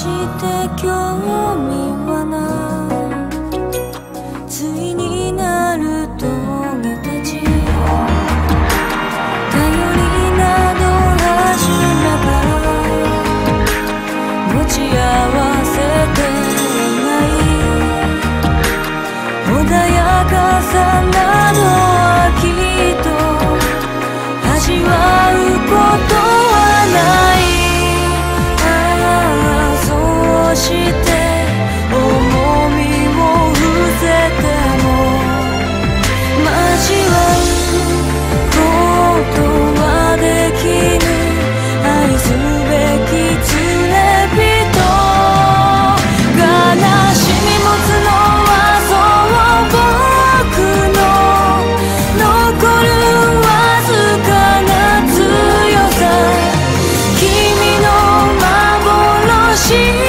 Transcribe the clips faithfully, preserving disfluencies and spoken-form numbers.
して興味はないついになる峠たち頼りなど始めば持ち合わせてない穏やかさなどはきっと味わうことはないして重みを伏せても交わることはできぬ愛すべき連れ人悲しみ持つのはそう僕の残るわずかな強さ君の幻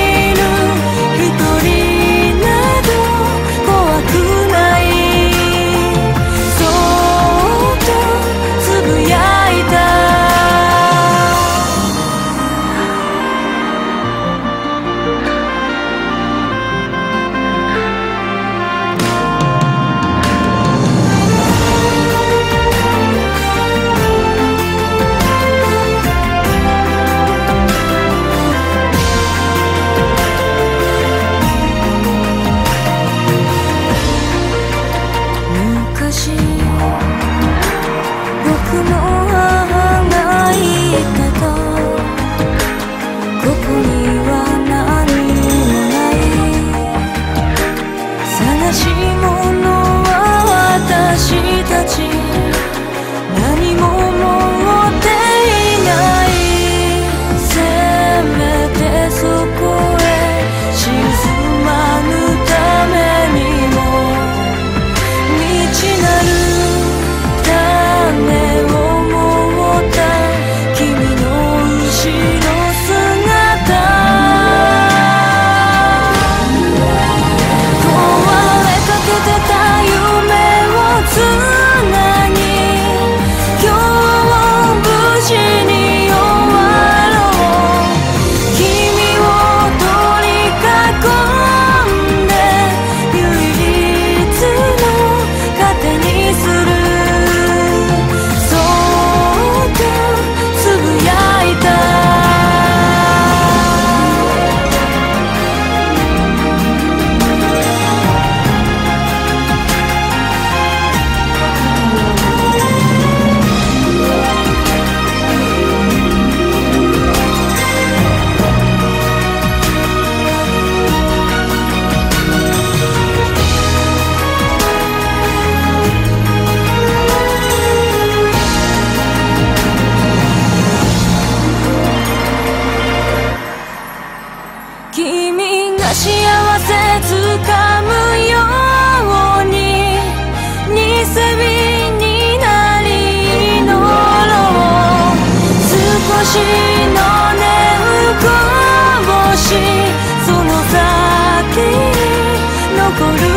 幸せつかむように偽火になり祈ろう少しの念こぼしその先に残る